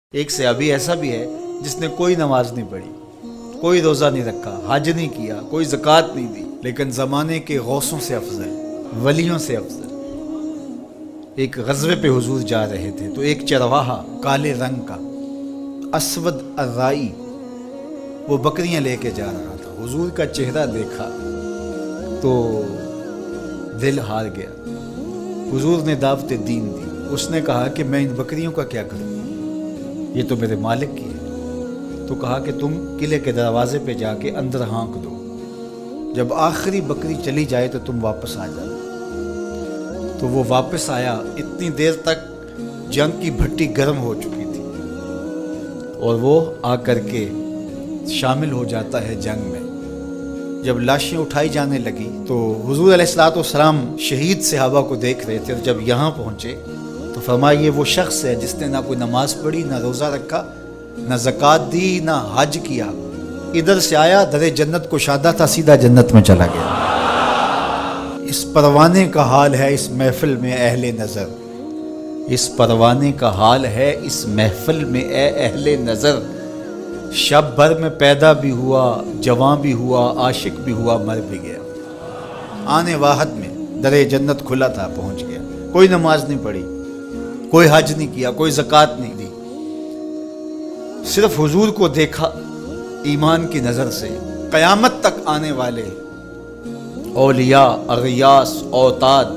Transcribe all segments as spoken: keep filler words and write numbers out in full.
ایک صحابی ایسا بھی ہے جس نے کوئی نماز نہیں پڑھی، کوئی روزہ نہیں رکھا، حج نہیں کیا، کوئی زکوٰۃ نہیں دی، لیکن زمانے کے غوثوں سے افضل، ولیوں سے افضل۔ ایک غزوے پہ حضور جا رہے تھے تو ایک چرواہا کالے رنگ کا اسود الرائی وہ بکریاں لے کے جا رہا تھا۔ حضور کا چہرہ دیکھا تو دل ہار گیا۔ حضور نے دعوت دین دی۔ اس نے کہا کہ میں ان بکریوں کا کیا کروں، یہ تو میرے مالک کی ہے۔ تو کہا کہ تم قلعے کے دروازے پہ جا کے اندر ہانک دو، جب آخری بکری چلی جائے تو تم واپس آ جانا۔ تو وہ واپس آیا۔ اتنی دیر تک جنگ کی بھٹی گرم ہو چکی تھی اور وہ آ کر کے شامل ہو جاتا ہے جنگ میں۔ جب لاشیں اٹھائی جانے لگی تو حضور علیہ الصلوۃ والسلام شہید صحابہ کو دیکھ رہے تھے، اور جب یہاں پہنچے تو فرمایا یہ وہ شخص ہے جس نے نہ کوئی نماز پڑھی، نہ روزہ رکھا، نہ زکوٰۃ دی، نہ حج کیا۔ ادھر سے آیا، در جنت کو شادہ تھا، سیدھا جنت میں چلا گیا۔ اس پروانے کا حال ہے اس محفل میں اہل نظر، اس پروانے کا حال ہے اس محفل میں اے اہل نظر۔ شب بھر میں پیدا بھی ہوا، جوان بھی ہوا، عاشق بھی ہوا، مر بھی گیا۔ آنے واحد میں در جنت کھلا تھا، پہنچ گیا۔ کوئی نماز نہیں پڑھی، کوئی حج نہیں کیا، کوئی زکوٰۃ نہیں دی، صرف حضور کو دیکھا ایمان کی نظر سے۔ قیامت تک آنے والے اولیاء، اغیاث، اوتاد،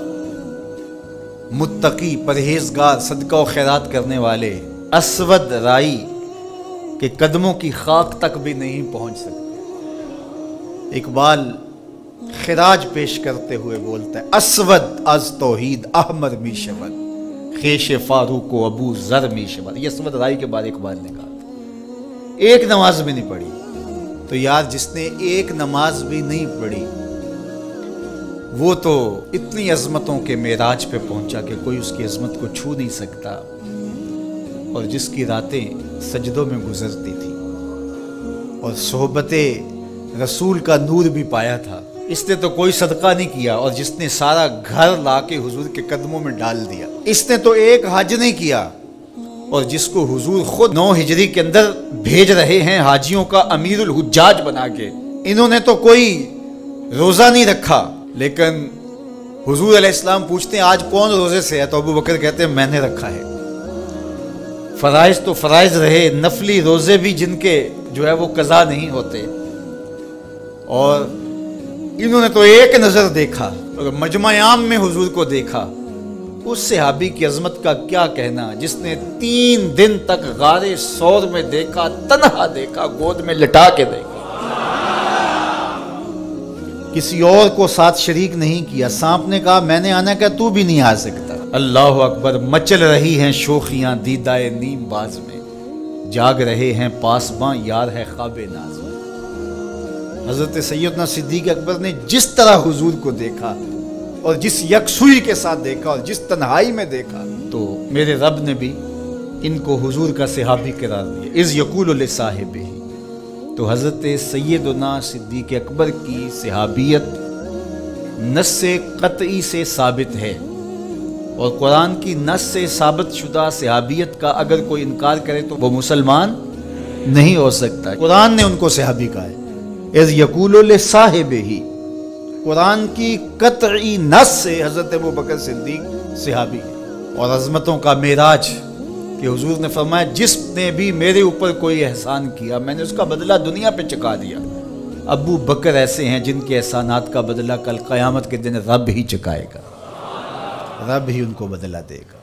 متقی، پرہیزگار، صدقہ و خیرات کرنے والے اسود رائی کے قدموں کی خاک تک بھی نہیں پہنچ سکتے۔ اقبال خراج پیش کرتے ہوئے بولتا ہے، اسود از توحید احمر می شود، خیش فاروق و ابو ذر می شود۔ یہ اسود رائی کے بارے اقبال نے کہا تھا۔ ایک نماز بھی نہیں پڑھی۔ تو یار جس نے ایک نماز بھی نہیں پڑھی وہ تو اتنی عظمتوں کے معراج پہ پہنچا کہ کوئی اس کی عظمت کو چھو نہیں سکتا، اور جس کی راتیں سجدوں میں گزرتی تھی اور صحبت رسول کا نور بھی پایا تھا، اس نے تو کوئی صدقہ نہیں کیا، اور جس نے سارا گھر لا کے حضور کے قدموں میں ڈال دیا، اس نے تو ایک حج نہیں کیا، اور جس کو حضور خود نو ہجری کے اندر بھیج رہے ہیں حاجیوں کا امیر الحجاج بنا کے، انہوں نے تو کوئی روزہ نہیں رکھا۔ لیکن حضور علیہ السلام پوچھتے ہیں آج کون روزے سے ہے، تو ابو بکر کہتے ہیں میں نے رکھا ہے۔ فرائض تو فرائض رہے، نفلی روزے بھی جن کے جو ہے وہ قضا نہیں ہوتے، اور انہوں نے تو ایک نظر دیکھا اور مجمع عام میں حضور کو دیکھا۔ اس صحابی کی عظمت کا کیا کہنا جس نے تین دن تک غار ثور میں دیکھا، تنہا دیکھا، گود میں لٹا کے دیکھا، کسی اور کو ساتھ شریک نہیں کیا۔ سانپ نے کہا میں نے آنا، کہا تو بھی نہیں آ سکتا۔ اللہ اکبر، مچل رہی ہیں شوخیاں دیدائے نیم باز میں، جاگ رہے ہیں پاسباں یار ہے خواب ناز میں۔ حضرت سیدنا صدیق اکبر نے جس طرح حضور کو دیکھا اور جس یکسوئی کے ساتھ دیکھا اور جس تنہائی میں دیکھا، تو میرے رب نے بھی ان کو حضور کا صحابی قرار دیا۔ اذ یقول لصاحبہ، تو حضرت سیدنا صدیق اکبر کی صحابیت نص قطعی سے ثابت ہے، اور قرآن کی نص سے ثابت شدہ صحابیت کا اگر کوئی انکار کرے تو وہ مسلمان نہیں ہو سکتا۔ قرآن نے ان کو صحابی کہا ہے، اذ یقول لصاحبہ، قرآن کی قطعی نص سے حضرت ابوبکر صدیق صحابی، اور عظمتوں کا معراج کہ حضور نے فرمایا جس نے بھی میرے اوپر کوئی احسان کیا میں نے اس کا بدلہ دنیا پہ چکا دیا۔ ابو بکر ایسے ہیں جن کے احسانات کا بدلہ کل قیامت کے دن رب ہی چکائے گا، رب ہی ان کو بدلہ دے گا۔